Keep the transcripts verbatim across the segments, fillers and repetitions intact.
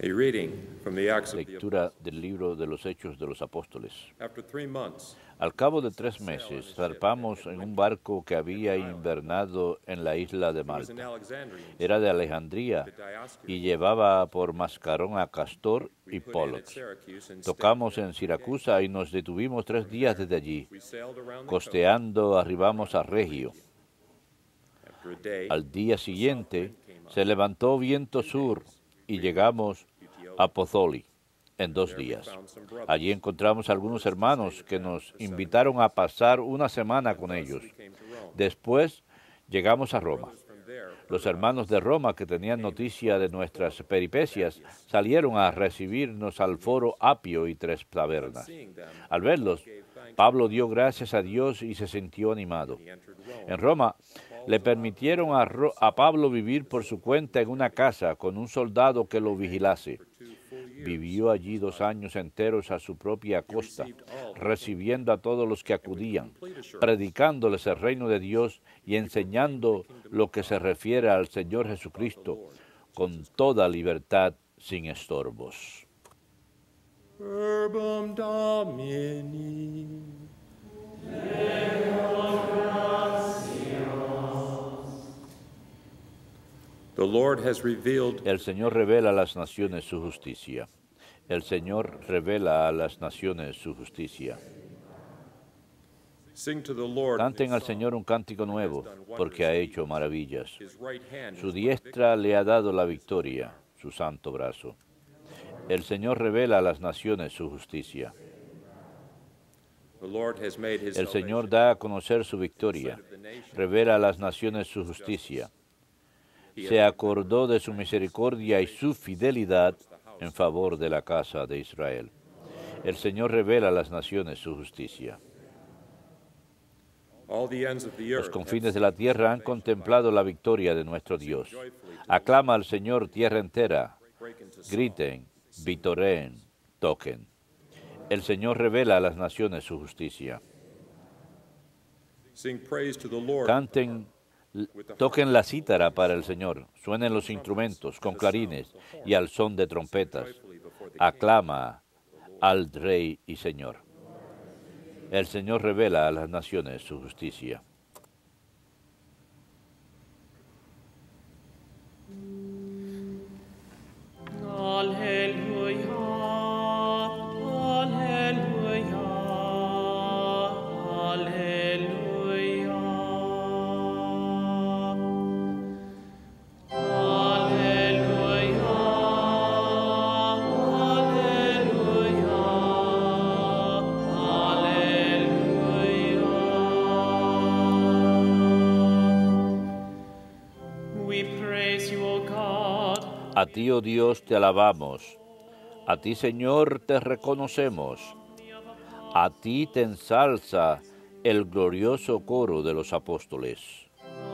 A reading from the Acts of the Lectura del libro de los Hechos de los Apóstoles. After three months, Al cabo de tres meses, zarpamos en un barco que había invernado en la isla de it was an Malta. Alexandrian. Era de Alejandría y llevaba por mascarón a Castor y We put in at Pólux. Syracuse and stayed Tocamos there. en Siracusa y nos detuvimos tres días desde allí. We sailed around the coast. Costeando, arribamos a Regio. After a day, Al día siguiente, se levantó viento sur y llegamos a Pozoli en dos días. Allí encontramos algunos hermanos que nos invitaron a pasar una semana con ellos. Después llegamos a Roma. Los hermanos de Roma, que tenían noticia de nuestras peripecias, salieron a recibirnos al foro Apio y Tres Tabernas. Al verlos, Pablo dio gracias a Dios y se sintió animado. En Roma, le permitieron a, Ro- a Pablo vivir por su cuenta en una casa con un soldado que lo vigilase. Vivió allí dos años enteros a su propia costa, recibiendo a todos los que acudían, predicándoles el reino de Dios y enseñando lo que se refiere al Señor Jesucristo con toda libertad, sin estorbos. Verbum Domini. The Lord has revealed El Señor revela a las naciones su justicia. El Señor revela a las naciones su justicia. Sing to the Lord. Canten al Señor un cántico nuevo, porque ha hecho maravillas. His right hand Su is diestra le ha dado la victoria, su santo brazo. El Señor revela a las naciones su justicia. The Lord has made his El Señor salvation da a conocer su victoria, revela a las naciones su justicia. Se acordó de su misericordia y su fidelidad en favor de la casa de Israel. El Señor revela a las naciones su justicia. all the ends of the Los earth. confines de la tierra han contemplado la victoria de nuestro Dios. Aclama al Señor tierra entera. Griten, vitoreen, toquen. El Señor revela a las naciones su justicia. Sing praise to the Lord. Canten, l- toquen la cítara para el Señor. Suenen los instrumentos con clarines y al son de trompetas. Aclama al Rey y Señor. El Señor revela a las naciones su justicia. Alleluia, alleluia, alleluia. Alleluia, alleluia. We praise you, O God. A ti, oh Dios, te alabamos. A ti, Señor, te reconocemos. A ti te ensalza el glorioso coro de los apóstoles.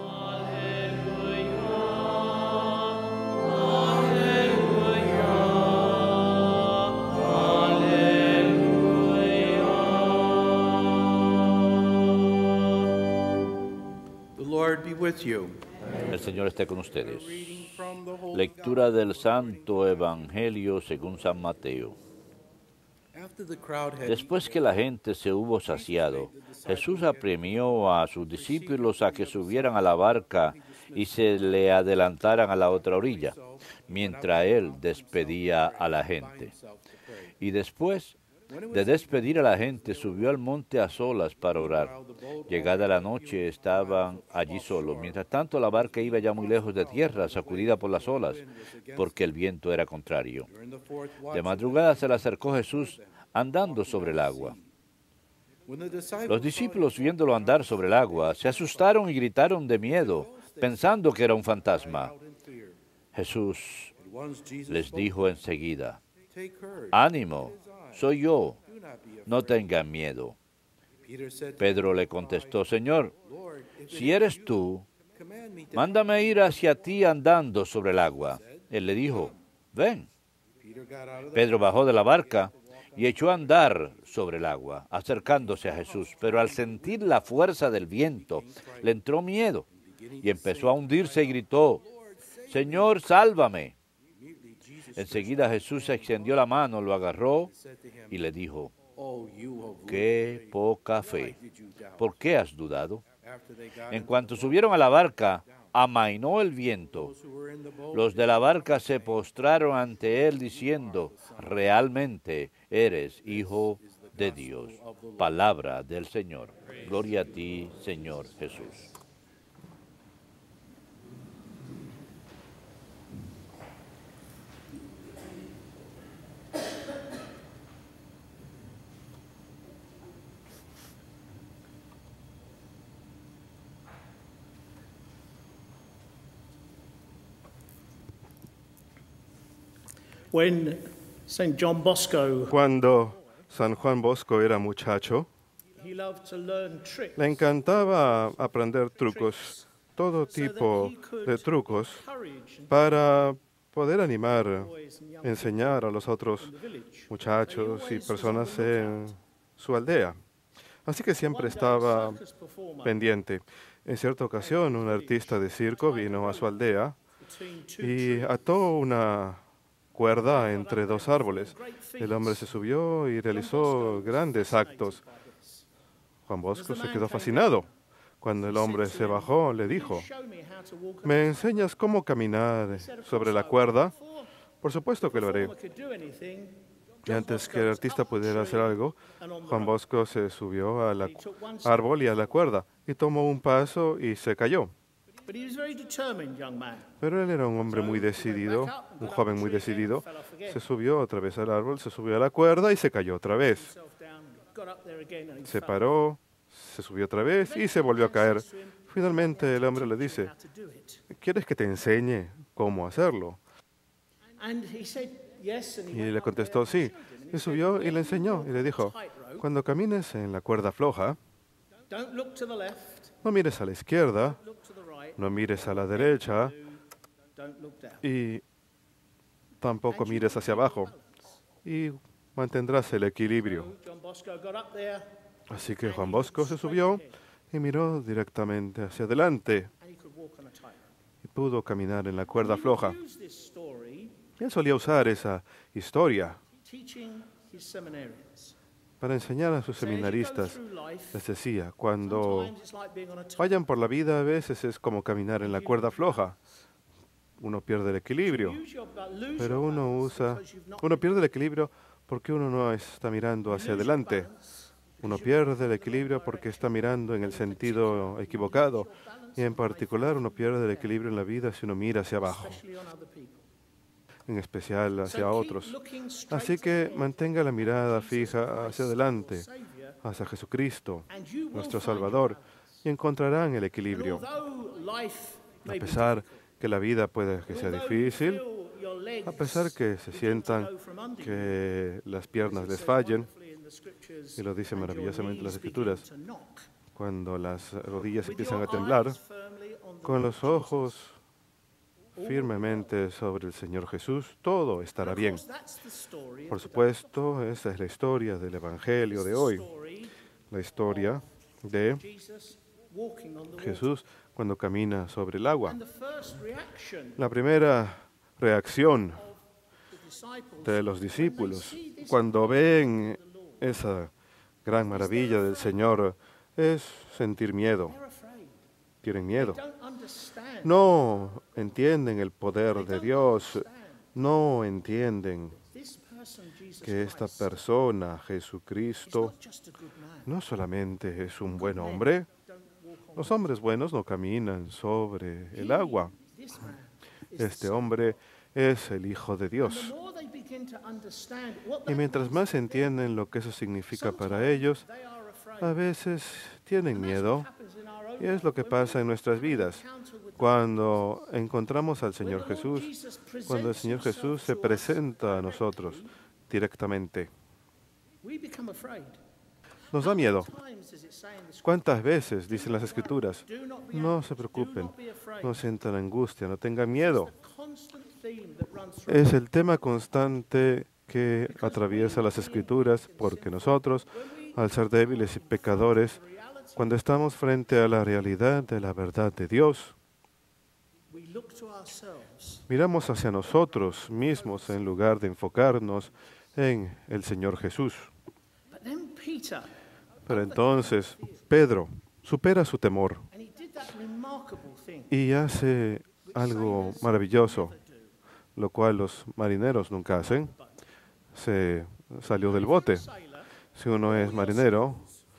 The Lord be with you. El Señor esté con ustedes. Reading from the Holy Lectura del Gospel according Santo Evangelio según San Mateo. After the crowd had Después que la gente se hubo saciado, Jesús apremió a sus discípulos a que subieran a la barca y se le adelantaran a la otra orilla, mientras él despedía a la gente. Y después de despedir a la gente, subió al monte a solas para orar. Llegada la noche, estaban allí solos. Mientras tanto, la barca iba ya muy lejos de tierra, sacudida por las olas, porque el viento era contrario. during the fourth watch De of madrugada se le acercó Jesús andando sobre el agua. when the disciples Los discípulos, viéndolo andar sobre el agua, se asustaron y gritaron de miedo, pensando que era un fantasma. out in fear. Jesús But once Jesus les spoke, dijo enseguida, take courage. ánimo, soy yo, Do not be afraid. no tengan miedo. Peter said to Pedro him, le contestó, Señor, Lord, if it si is eres you, tú, command me to mándame ir hacia ti andando sobre el agua. Él le dijo, ven. Peter got out of the Pedro bajó de la barca y echó a andar sobre el agua, acercándose a Jesús. Pero al sentir la fuerza del viento, le entró miedo y empezó a hundirse y gritó, Señor, sálvame. Enseguida Jesús extendió la mano, lo agarró said to him, y le dijo, "Oh, you of qué little faith, poca why fe, did you doubt?" ¿por qué has dudado? After they got En into cuanto the boat, subieron a la barca, amainó el viento. those who were in the boat Los de la barca se postraron ante él diciendo, realmente eres hijo de Dios. Palabra del Señor. Gloria a ti, Señor Jesús. When Saint John Bosco, Cuando San Juan Bosco era muchacho, he loved to learn tricks le encantaba aprender trucos, todo tipo de trucos, courage and para poder animar, boys and young enseñar a los otros in the village. muchachos y personas en su aldea. Así que siempre estaba Circus performer pendiente. En cierta ocasión, un artista de circo vino a su aldea between two y ató una cuerda entre dos árboles. El hombre se subió y realizó grandes actos. Juan Bosco se quedó fascinado. Cuando el hombre se bajó, le dijo, show me how to walk ¿me enseñas cómo caminar sobre la cuerda? Por supuesto que lo haré. could do anything. Y antes que el artista pudiera hacer algo, Juan Bosco se subió al árbol y a la cuerda y tomó un paso y se cayó. But he was a very determined young man. Pero él era un hombre muy decidido, un joven muy decidido. Se subió otra vez al árbol, se subió a la cuerda y se cayó otra vez. Himself down, got up there again and he Se fell. paró, se subió otra vez y se volvió a caer. Finalmente el hombre le dice, How to do it. ¿quieres que te enseñe cómo hacerlo? And he said yes, and he Y went le up contestó there sí. and showed him, and Y he subió said, y le enseñó y le dijo, cuando camines en la cuerda floja, don't look to the left, no mires a la izquierda, look to the right, no mires a la derecha don't look down. y tampoco mires hacia abajo y mantendrás el equilibrio. John Bosco got up there Así que Juan Bosco se subió y miró directamente hacia adelante and he could walk on a tightrope. y pudo caminar en la cuerda floja. He used this story Él solía usar esa historia teaching his seminarians. para enseñar a sus So as you go seminaristas. through life, Les decía, cuando sometimes it's like being on a tightrope. vayan por la vida, a veces es como caminar en la cuerda floja. Uno pierde el equilibrio, Use your ba- lose pero your uno balance usa, because you've not uno pierde el equilibrio porque uno no está mirando hacia adelante. Uno pierde el equilibrio porque está mirando en el sentido equivocado. Y en particular uno pierde el equilibrio en la vida si uno mira hacia abajo, especially on other people. en especial hacia So keep otros. looking straight Así que ahead, mantenga la mirada fija hacia adelante, Savior, hacia Jesucristo, and you will nuestro find your Salvador, balance. y encontrarán el And equilibrio. although life A may be pesar difficult, que la vida puede que sea although you difícil, feel your legs a pesar que se begin to sientan go from under you, que las piernas as it les says fallen, wonderfully in the scriptures, y lo dice and your maravillosamente las knees Escrituras, begin to knock, cuando las rodillas with empiezan your a temblar, eyes firmly on the con Lord los ojos firmemente sobre el Señor Jesús, todo estará Of bien. course, that's the story Por of the supuesto, esa es la historia del Evangelio de hoy, story la historia de of Jesus walking on the water. Jesús cuando camina sobre el agua. And the first reaction La primera reacción of the disciples de los when they discípulos see this cuando power ven of the Lord, esa gran maravilla del Señor es sentir miedo. they're afraid. Tienen They miedo. don't understand. No entienden el poder They de don't Dios. understand No entienden this person, Jesus que esta Christ, persona, is Jesucristo, not just a good man. no solamente es un buen hombre. Don't walk on Los hombres buenos no caminan sobre el He, agua. this man, is Este the Son. hombre es el Hijo de And the Dios. more they begin to understand what Y that mientras means más to them, entienden lo que eso significa para sometimes ellos, they are afraid. a veces tienen And that's miedo. what happens in our own Y es lo que life. When pasa we en nuestras have an vidas. encounter with the Cuando encontramos al When Señor the Lord Jesús, Jesus presents cuando el Señor himself Jesús se to us presenta a nosotros directly, directamente, we become afraid. nos da How many miedo. times does it say in the scripture, ¿Cuántas veces dicen las Escrituras? "Do not be No anxious, se do preocupen, not be afraid"? no sientan angustia, no tengan miedo. It's the constant theme that runs through Es el tema constante que atraviesa las Escrituras, porque nosotros, al ser débiles y pecadores, the reality. cuando estamos frente a la realidad de la verdad de Dios, we look to ourselves Miramos hacia nosotros mismos en lugar de enfocarnos en el Señor Jesús. But then Peter, Pero entonces Pedro supera su temor and he did that remarkable thing. y hace algo maravilloso, lo cual los marineros nunca hacen. Se salió del bote. Sailor, Si uno es marinero,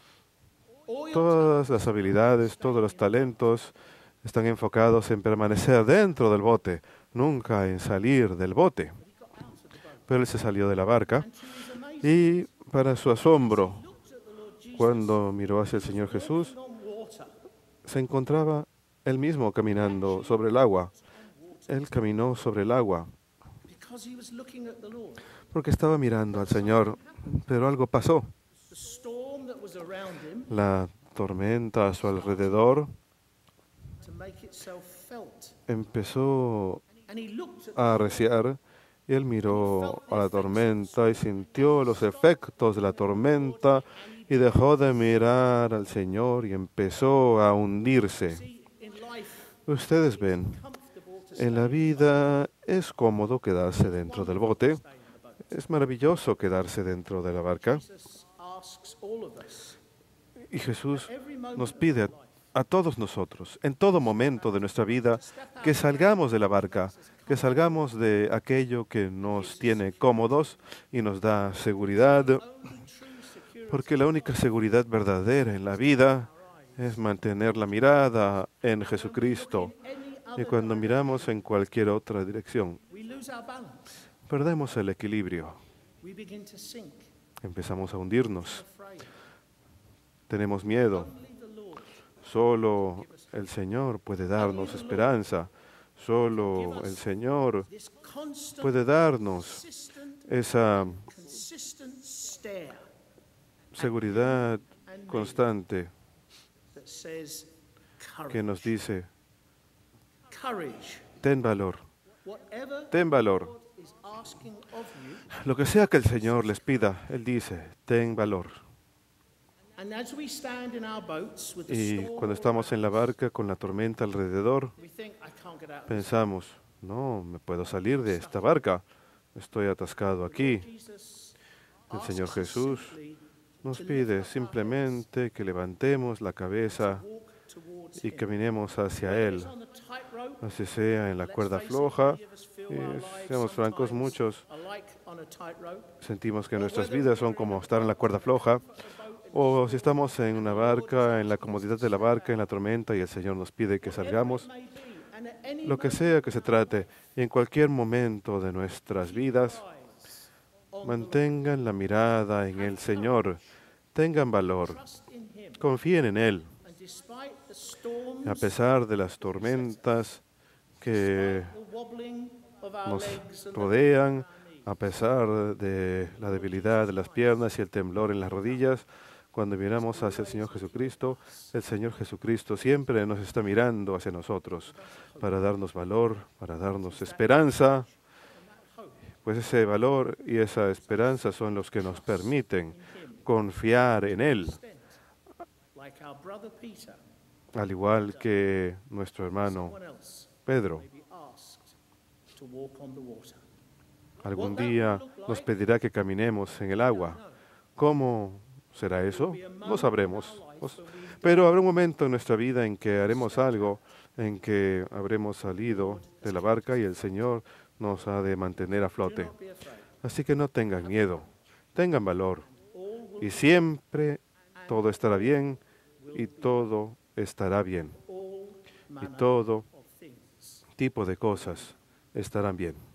all your todas las habilidades, todos los talentos están enfocados en permanecer dentro del bote, nunca en salir del bote. Pero él se salió de la barca y, para su asombro, cuando miró hacia el Señor Jesús, on water, se encontraba él mismo caminando sobre el agua. Él caminó sobre el agua because he was looking at the Lord. porque estaba mirando al Señor, pero algo pasó. The storm that was around him La tormenta a su alrededor to make itself felt. empezó And he looked at a arreciar y él miró a la tormenta y sintió los efectos de la tormenta y dejó de mirar al Señor y empezó a hundirse. see in life Ustedes ven, comfortable to en la vida es cómodo quedarse dentro del bote, es maravilloso quedarse dentro de la barca Jesus asks all of us y Jesús every moment nos of pide a, a todos nosotros, en todo momento de nuestra vida, que salgamos de la barca, que salgamos de aquello que nos tiene cómodos y nos da seguridad, only true security porque la única seguridad verdadera en la vida es mantener la mirada en Jesucristo. any Y other cuando miramos en cualquier otra dirección, we lose our balance. perdemos el equilibrio, We begin to sink, empezamos a hundirnos, afraid. tenemos miedo. Only the Lord Solo el Señor puede darnos esperanza, solo el Señor this constant, puede darnos consistent, esa consistent stare seguridad constante that says courage. que nos dice, Courage. ten valor, Whatever ten valor. God is asking of you, Lo que sea que el Señor les pida, Él dice, ten valor. and as we stand in our boats with the Y storm, cuando estamos en la barca con la tormenta alrededor, we think, I can't get out of this. pensamos, no, me puedo salir de esta barca, estoy atascado aquí. Jesus El asks Señor us Jesús simply nos to lift pide up our heads, simplemente que levantemos la cabeza walk towards y Him. caminemos hacia Whether Él, it's on the tightrope, así sea en la let's cuerda face it, floja. many of us feel Y our lives seamos francos, sometimes muchos are like on a tightrope. sentimos que nuestras vidas son como estar en la cuerda floja, o si estamos en una barca, en la comodidad de la barca, en la tormenta, y el Señor nos pide que salgamos, May be, and at any lo que sea que se trate, y en cualquier momento de nuestras vidas, mantengan la mirada en el Señor, tengan valor, trust in Him, confíen en Él, and despite the storms, a pesar de las tormentas que the wobbling of our nos legs and the rodean, a pesar de la debilidad de las piernas y el temblor en las rodillas. Cuando miramos hacia el Señor Jesucristo, el Señor Jesucristo siempre nos está mirando hacia nosotros para darnos valor, para darnos esperanza, pues ese valor y esa esperanza son los que nos permiten confiar en Él, like our brother Peter, al igual que nuestro hermano someone else Pedro. may be asked to walk on the water. Algún día nos pedirá que caminemos en el agua. ¿Cómo será eso? No sabremos. Os- Pero habrá un momento en nuestra vida en que haremos algo, en que habremos salido de la barca y el Señor nos ha de mantener a flote. Don't be afraid. Así que no tengan miedo, tengan valor. Y siempre todo estará bien y todo estará bien. All Y manner todo of things. tipo de cosas estarán bien.